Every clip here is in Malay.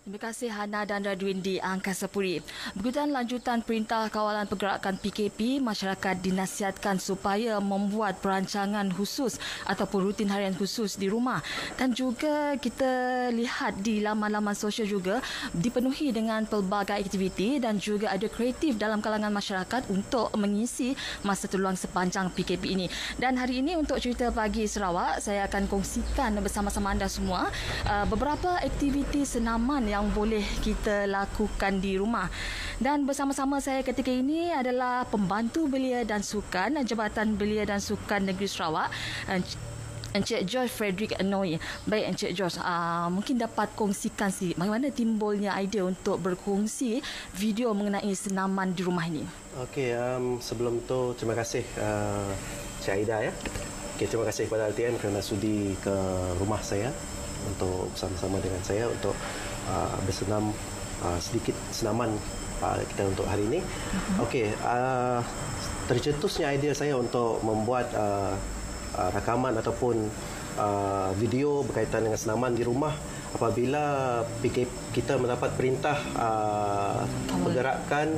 Terima kasih Hana dan Radwin di Angkasa Puri. Berikutan lanjutan Perintah Kawalan Pergerakan PKP, masyarakat dinasihatkan supaya membuat perancangan khusus ataupun rutin harian khusus di rumah. Dan juga kita lihat di laman-laman sosial juga dipenuhi dengan pelbagai aktiviti dan juga ada kreatif dalam kalangan masyarakat untuk mengisi masa terluang sepanjang PKP ini. Dan hari ini untuk Cerita Pagi Sarawak, saya akan kongsikan bersama-sama anda semua beberapa aktiviti senaman yang boleh kita lakukan di rumah. Dan bersama-sama saya ketika ini adalah Pembantu Belia dan Sukan Jabatan Belia dan Sukan Negeri Sarawak, Encik George Frederick Noi. Baik Encik George, mungkin dapat kongsikan bagaimana timbulnya idea untuk berkongsi video mengenai senaman di rumah ini. Okey, sebelum tu terima kasih Cik Aida ya. Okey, terima kasih kepada RTM kerana sudi ke rumah saya untuk bersama-sama dengan saya untuk bersenam sedikit senaman kita untuk hari ini. Okey, tercetusnya idea saya untuk membuat rakaman ataupun video berkaitan dengan senaman di rumah apabila kita mendapat perintah pergerakan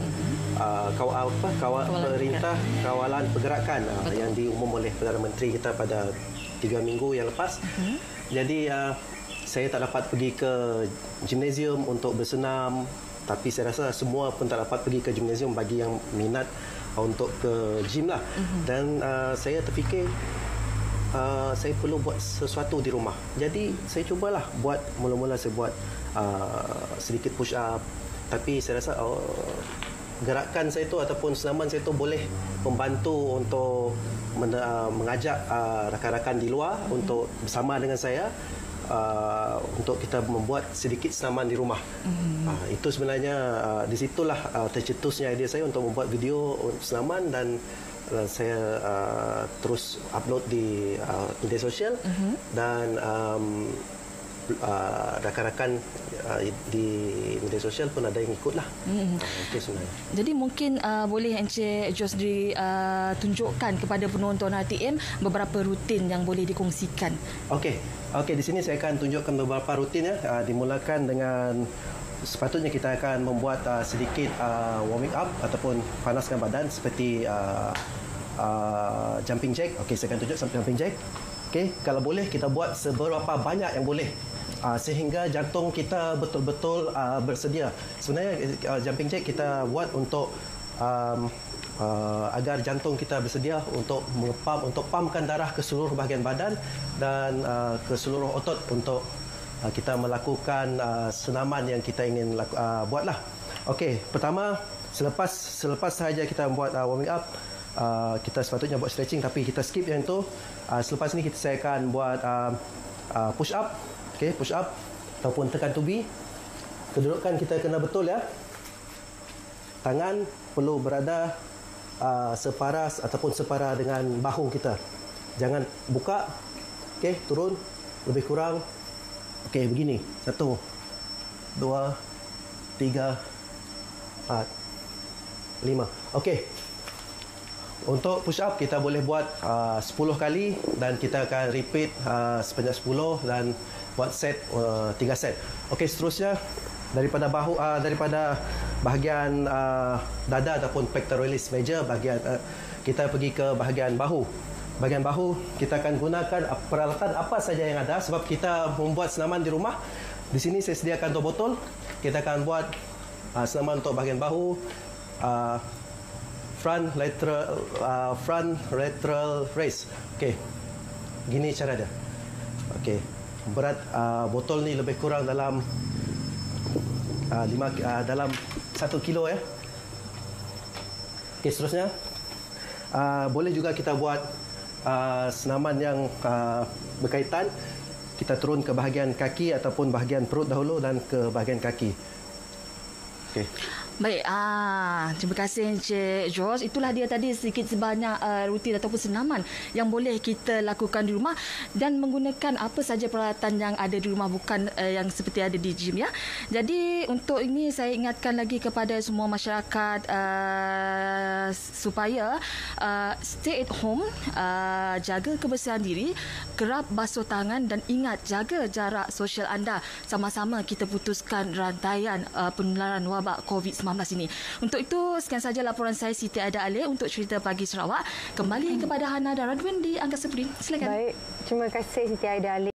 kawalan pergerakan yang diumum oleh Perdana Menteri kita pada 3 minggu yang lepas. Jadi saya tak dapat pergi ke gimnasium untuk bersenam, tapi saya rasa semua pun tak dapat pergi ke gimnasium bagi yang minat untuk ke gym lah. Dan saya terfikir saya perlu buat sesuatu di rumah. Jadi saya cubalah buat, mula-mula saya buat sedikit push up, tapi saya rasa gerakan saya tu ataupun senaman saya tu boleh membantu untuk mengajak rakan-rakan di luar untuk bersama dengan saya untuk kita membuat sedikit senaman di rumah. Itu sebenarnya di situlah tercetusnya idea saya untuk membuat video senaman dan saya terus upload di media sosial dan rakan-rakan di media sosial pun ada yang ikutlah. Itu sebenarnya. Jadi mungkin boleh Encik Jos tunjukkan kepada penonton RTM beberapa rutin yang boleh dikongsikan. Okey, di sini saya akan tunjukkan beberapa rutin ya. Dimulakan dengan sepatutnya kita akan membuat sedikit warming up ataupun panaskan badan seperti jumping jack. Okey, saya akan tunjuk jumping jack. Okey, kalau boleh kita buat seberapa banyak yang boleh sehingga jantung kita betul-betul bersedia. Sebenarnya jumping jack kita buat untuk agar jantung kita bersedia untuk pumpkan darah ke seluruh bahagian badan dan ke seluruh otot untuk kita melakukan senaman yang kita ingin buatlah. Okey, pertama selepas sahaja kita buat warming up, kita sepatutnya buat stretching tapi kita skip yang itu. Selepas ni saya akan buat push up. Okey, push up ataupun tekan tubi. Kedudukan kita kena betul ya. Tangan perlu berada separas ataupun separa dengan bahu kita. Jangan buka. Okey, turun lebih kurang. Okey, begini. 1 2 3 4 5. Okey. Untuk push up kita boleh buat 10 kali dan kita akan repeat sebanyak 10 dan buat set 3 set. Okey, seterusnya daripada bahagian dada ataupun pectoralis major, bahagian kita pergi ke bahagian bahu. Bahagian bahu kita akan gunakan peralatan apa saja yang ada sebab kita membuat senaman di rumah. Di sini saya sediakan 2 botol. Kita akan buat senaman untuk bahagian bahu, front lateral raise. Okey, gini cara dia. Okey, berat botol ni lebih kurang dalam 1 kilo ya. Okey, seterusnya boleh juga kita buat senaman yang berkaitan. Kita turun ke bahagian kaki ataupun bahagian perut dahulu dan ke bahagian kaki. Okey. Baik, terima kasih Encik George. Itulah dia tadi sedikit sebanyak rutin ataupun senaman yang boleh kita lakukan di rumah dan menggunakan apa saja peralatan yang ada di rumah, bukan yang seperti ada di gym ya. Jadi untuk ini saya ingatkan lagi kepada semua masyarakat supaya stay at home, jaga kebersihan diri, kerap basuh tangan dan ingat jaga jarak sosial anda. Sama-sama kita putuskan rantaian penularan wabak COVID-19 ini. Untuk itu, sekian saja laporan saya Siti Aida Ali untuk Cerita Pagi Sarawak. Kembali kepada Hana dan Radwin di Angkasa Puri. Silakan. Baik, terima kasih Siti Aida Ali.